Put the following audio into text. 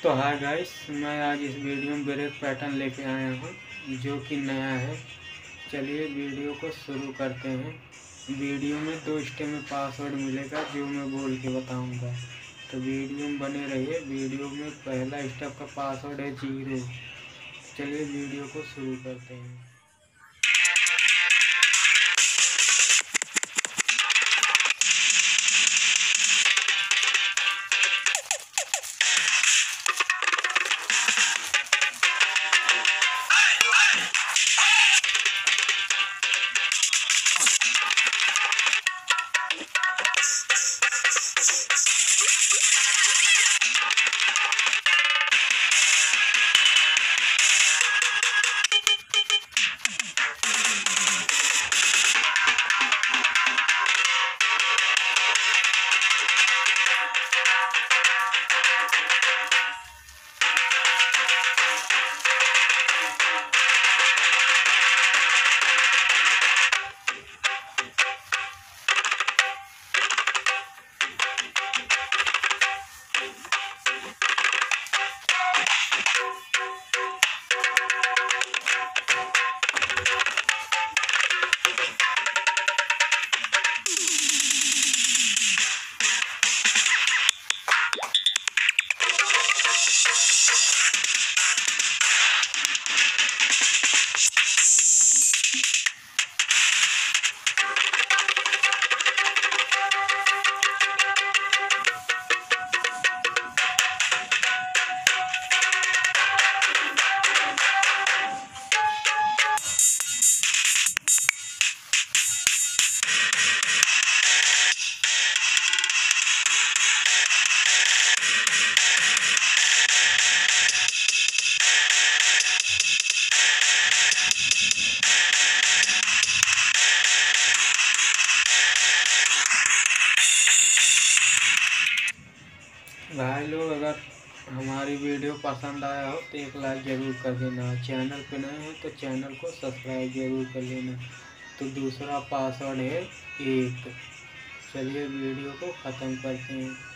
तो hi guys, मैं आज इस वीडियो में ब्रेक पैटर्न लेके आया हूँ जो कि नया है। चलिए वीडियो को शुरू करते हैं। वीडियो में 2 स्टेप में पासवर्ड मिलेगा जो मैं बोल के बताऊँगा, तो वीडियो में बने रहिए। वीडियो में पहला स्टेप का पासवर्ड है 0। चलिए वीडियो को शुरू करते हैं। भाई लोग, अगर हमारी वीडियो पसंद आया हो तो एक लाइक ज़रूर कर देना। चैनल पे नए हैं तो चैनल को सब्सक्राइब ज़रूर कर लेना। तो दूसरा पासवर्ड है 1। चलिए वीडियो को ख़त्म करते हैं।